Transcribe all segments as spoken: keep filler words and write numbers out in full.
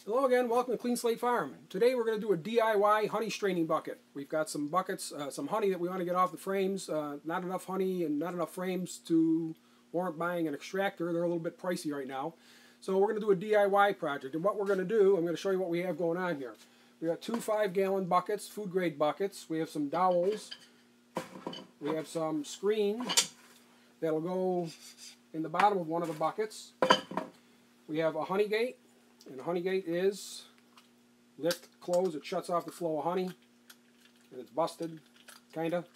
Hello again, welcome to Clean Slate Farm. Today we're going to do a D I Y honey straining bucket. We've got some buckets, uh, some honey that we want to get off the frames. Uh, not enough honey and not enough frames to warrant buying an extractor. They're a little bit pricey right now. So we're going to do a D I Y project. And what we're going to do, I'm going to show you what we have going on here. We've got two five gallon buckets, food grade buckets. We have some dowels. We have some screen that'll go in the bottom of one of the buckets. We have a honey gate. And the honey gate is lift, close, it shuts off the flow of honey, and it's busted, kinda.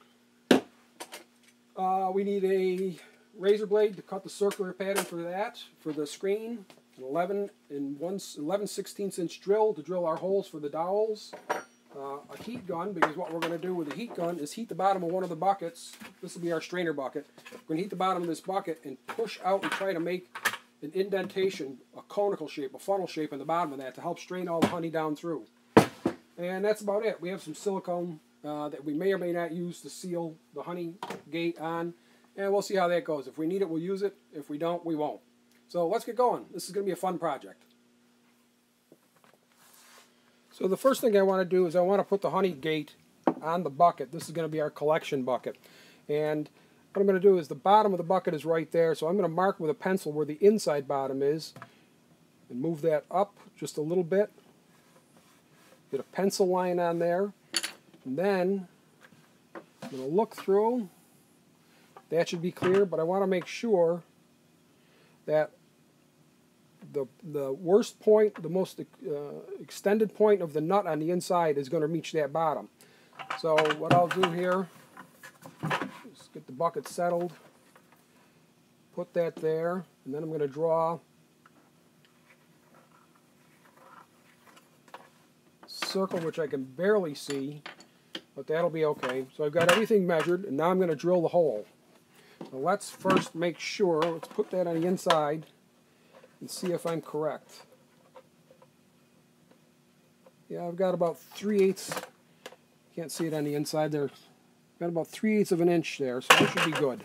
Uh, we need a razor blade to cut the circular pattern for that, for the screen, an eleven and one eleven sixteenths inch drill to drill our holes for the dowels, uh, a heat gun, because what we're going to do with the heat gun is heat the bottom of one of the buckets. This will be our strainer bucket. We're going to heat the bottom of this bucket and push out and try to make an indentation, a conical shape, a funnel shape in the bottom of that to help strain all the honey down through. And that's about it. We have some silicone uh, that we may or may not use to seal the honey gate on, and we'll see how that goes. If we need it, we'll use it. If we don't, we won't. So let's get going. This is going to be a fun project. So the first thing I want to do is I want to put the honey gate on the bucket. This is going to be our collection bucket. And what I'm going to do is the bottom of the bucket is right there, so I'm going to mark with a pencil where the inside bottom is and move that up just a little bit. Get a pencil line on there, and then I'm going to look through. That should be clear, but I want to make sure that the, the worst point, the most uh, extended point of the nut on the inside is going to reach that bottom. So what I'll do here, get the bucket settled, put that there, and then I'm going to draw a circle which I can barely see, but that'll be okay. So I've got everything measured, and now I'm going to drill the hole. So let's first make sure, let's put that on the inside and see if I'm correct. Yeah, I've got about three eighths, can't see it on the inside there. Got about three eighths of an inch there, so that should be good.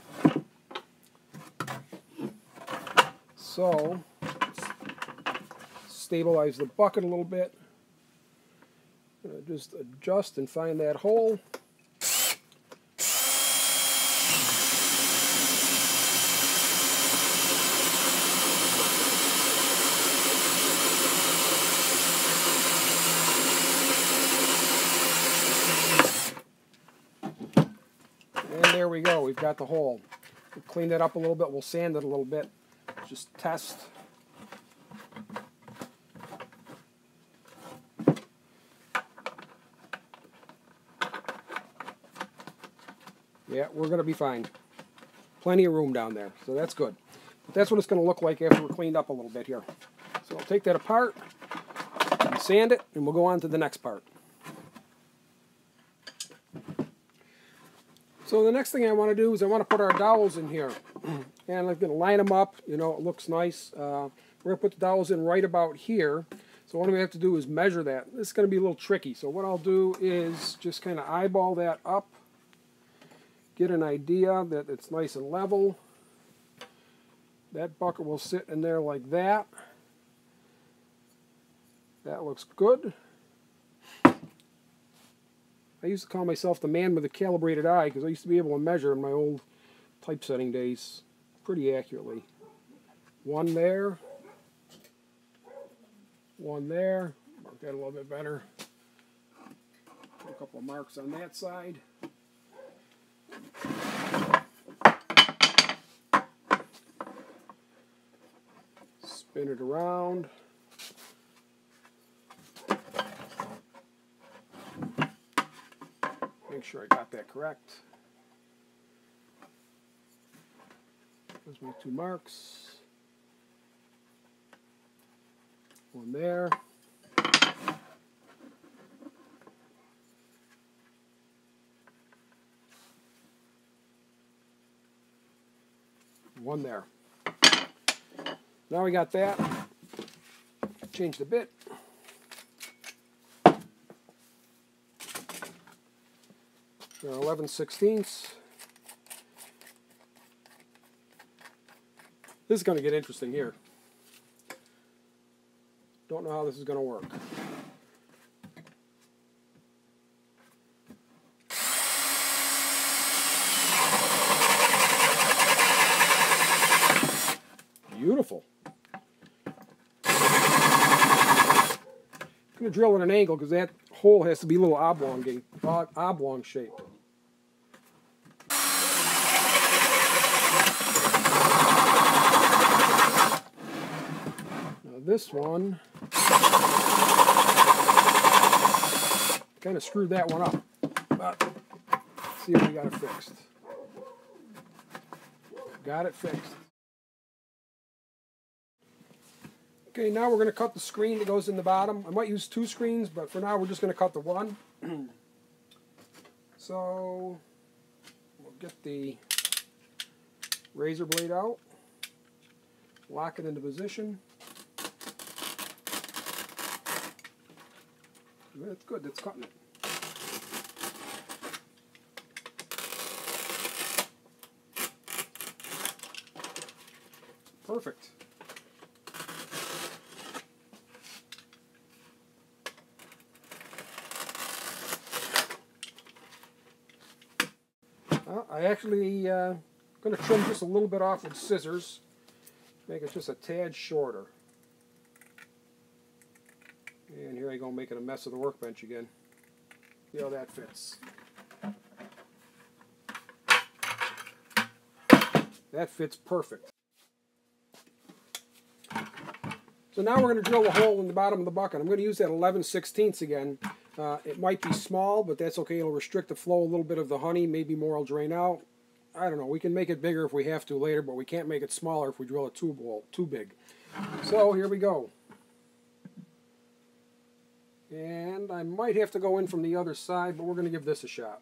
So, let's stabilize the bucket a little bit. I'm going to just adjust and find that hole. There we go, we've got the hole. We'll clean that up a little bit, we'll sand it a little bit, just test. Yeah, we're going to be fine. Plenty of room down there, so that's good. But that's what it's going to look like after we're cleaned up a little bit here. So I'll take that apart, and sand it, and we'll go on to the next part. So the next thing I want to do is I want to put our dowels in here, and I'm going to line them up. You know, it looks nice. Uh, we're going to put the dowels in right about here. So what we have to do is measure that. This is going to be a little tricky. So what I'll do is just kind of eyeball that up, get an idea that it's nice and level. That bucket will sit in there like that. That looks good. I used to call myself the man with a calibrated eye because I used to be able to measure in my old typesetting days pretty accurately. One there, one there, mark that a little bit better. Put a couple of marks on that side. Spin it around. Make sure I got that correct. There's my two marks. One there. One there. Now we got that. Change the bit. eleven sixteenths. This is going to get interesting here. Don't know how this is going to work. Beautiful. I'm going to drill at an angle because that hole has to be a little oblong, oblong shape. Now this one, kind of screwed that one up, but let's see if we got it fixed. Got it fixed. Okay, now we're going to cut the screen that goes in the bottom. I might use two screens, but for now we're just going to cut the one. So we'll get the razor blade out, lock it into position. That's good, that's cutting it. Perfect. Well, I actually uh, going to trim just a little bit off with scissors, make it just a tad shorter. And here I go making a mess of the workbench again. See how that fits. That fits perfect. So now we're going to drill a hole in the bottom of the bucket. I'm going to use that eleven sixteenths again. Uh, it might be small, but that's okay. It'll restrict the flow a little bit of the honey. Maybe more will drain out. I don't know. We can make it bigger if we have to later, but we can't make it smaller if we drill it too, too big. So here we go. And I might have to go in from the other side, but we're going to give this a shot.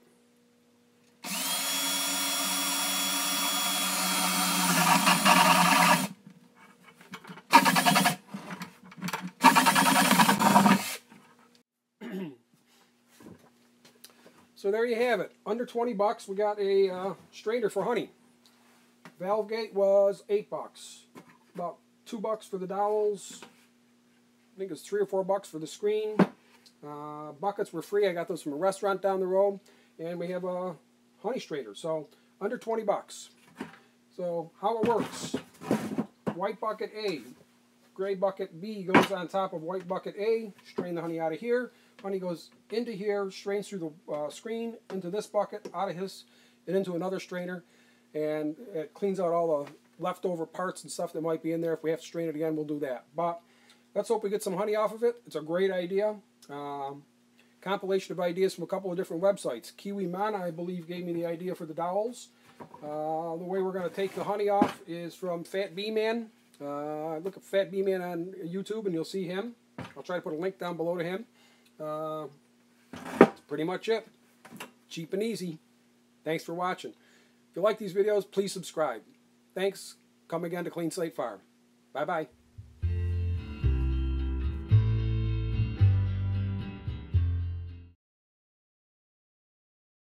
So there you have it. Under twenty bucks, we got a uh, strainer for honey. Valve gate was eight bucks. About two bucks for the dowels. I think it's three or four bucks for the screen. Uh, buckets were free. I got those from a restaurant down the road. And we have a honey strainer. So under twenty bucks. So how it works. White bucket A. Gray bucket B goes on top of white bucket A. Strain the honey out of here. Honey goes into here, strains through the uh, screen, into this bucket, out of his, and into another strainer. And it cleans out all the leftover parts and stuff that might be in there. If we have to strain it again, we'll do that. But let's hope we get some honey off of it. It's a great idea. Um, compilation of ideas from a couple of different websites. Kiwimana, I believe, gave me the idea for the dowels. Uh, the way we're going to take the honey off is from FatBeeMan. Uh, look at FatBeeMan on YouTube and you'll see him. I'll try to put a link down below to him. Uh, that's pretty much it. Cheap and easy. Thanks for watching. If you like these videos, please subscribe. Thanks. Come again to Clean Slate Farm. Bye-bye.